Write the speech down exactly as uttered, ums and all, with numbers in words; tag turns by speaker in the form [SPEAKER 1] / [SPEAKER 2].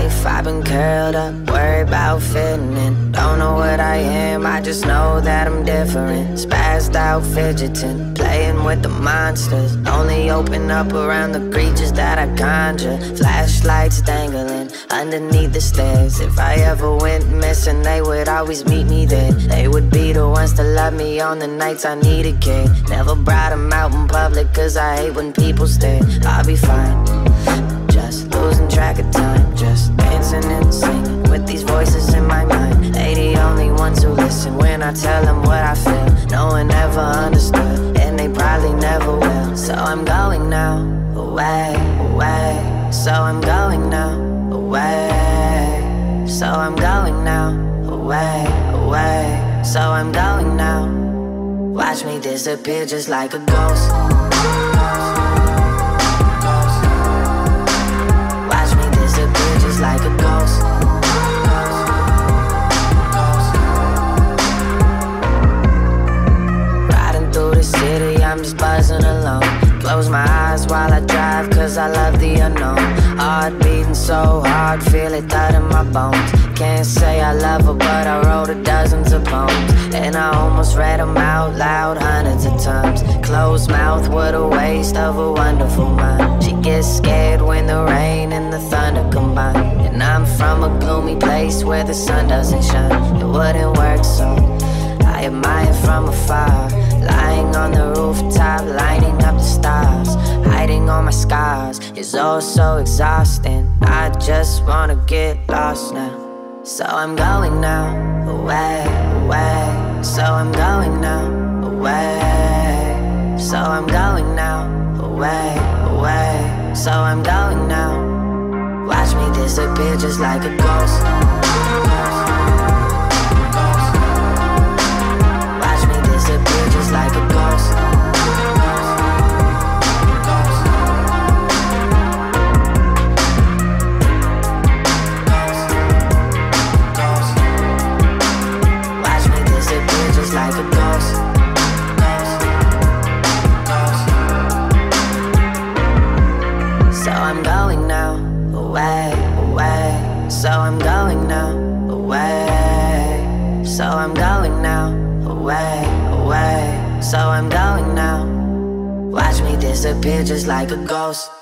[SPEAKER 1] life, I've been curled up, worried about fitting in. Don't know what I am, I just know that I'm different. Spazzed out, fidgeting, playing with the monsters. Only open up around the creatures that I conjure. Flashlights dangling underneath the stairs. If I ever went missing, they would always meet me there. They would be the ones to love me on the nights I needed care. Never brought them out in public, cause I hate when people stare. I'll be fine, just losing track of time, just dancing and singing with these voices in my mind. They the only ones who listen when I tell them what I feel. No one ever understood, and they probably never will. So I'm going now, away, away. So I'm going now, away. So I'm going now, away, away. So I'm going now. Watch me disappear just like a ghost. Watch me disappear just like a ghost. Riding through the city, I'm just buzzing alone. Close my eyes while I drive, cause I love the unknown. Heart beating so hard, feel it thud in my bones. Can't say I love her, but I wrote her dozens of poems, and I almost read them out loud hundreds of times. Closed mouth, what a waste of a wonderful mind. She gets scared when the rain and the thunder combine. And I'm from a gloomy place where the sun doesn't shine. It wouldn't work, so I admire from afar. Lying on the rooftop, lighting up the stars. Hiding all my scars is all so exhausting. I just wanna get lost now. So I'm going now, away, away. So I'm going now, away. So I'm going now, away, away. So I'm going now. Watch me disappear just like a ghost. Watch me disappear just like a ghost. Like a ghost. So I'm going now, away, away. So I'm going now, away. So I'm going now, away, away. So I'm going now. Watch me disappear just like a ghost.